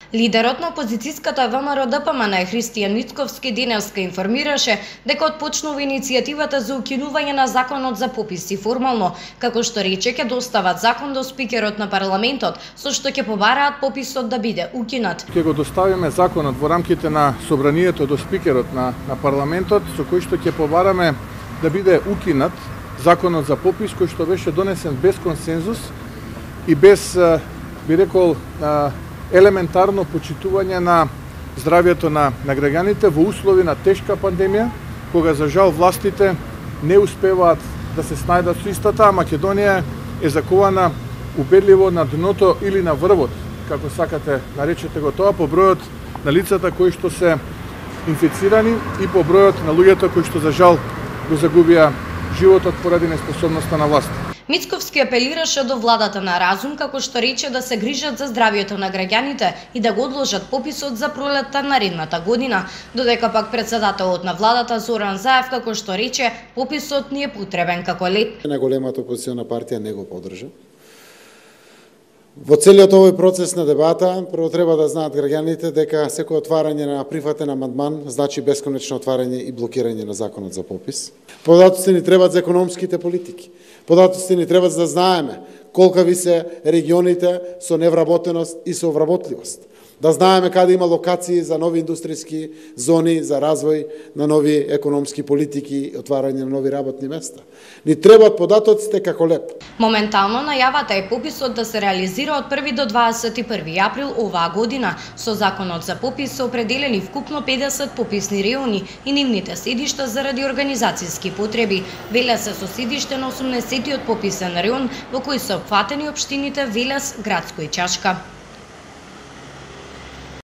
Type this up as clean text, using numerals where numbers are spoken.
Лидерот на опозицијската ВМРО-ДПМН Христијан Мицковски денеска информираше дека отпочнува иницијативата за укинување на законот за пописи формално, како што рече ќе достават закон до спикерот на парламентот, со што ќе побараат пописот да биде укинат. Ќе го доставиме законот во рамките на собранието до спикерот на парламентот, со кој што ќе побараме да биде укинат законот за попис кој што беше донесен без консензус и без, би рекол, елементарно почитување на здравјето на граѓаните во услови на тешка пандемија, кога за жал властите не успеваат да се снајдат со истата, а Македонија е закована убедливо на дното или на врвот, како сакате наречете го тоа, по бројот на лицата кои што се инфицирани и по бројот на луѓето кои што за жал го загубија животот поради неспособноста на власт. Мицковски апелираше до владата на разум, како што рече да се грижат за здравјето на граѓаните и да го одложат пописот за пролетта наредната година, додека пак председателот на владата Зоран Заев, како што рече, пописот ни е потребен како лет. Најголемата опозициона партија не го поддржа. Во целиот овој процес на дебата, прво треба да знаат граѓаните дека секој отварање на прифатен амандман значи бесконечно отварање и блокирање на законот за попис. Податоци ни требаат за економските политики. Податоци ни требаат за да знаеме колкави се регионите со невработеност и со вработливост. Да знаеме каде има локации за нови индустријски зони, за развој на нови економски политики и отварање на нови работни места. Ни требаат податоците како леп. Моментално најавата е пописот да се реализира од 1 до 21 април оваа година. Со законот за попис се определени вкупно 50 пописни реони и нивните седишта заради организацијски потреби. Велес се со седиште на 80-тиот пописен реон во кој се опфатени општините Велес, Градско и Чашка.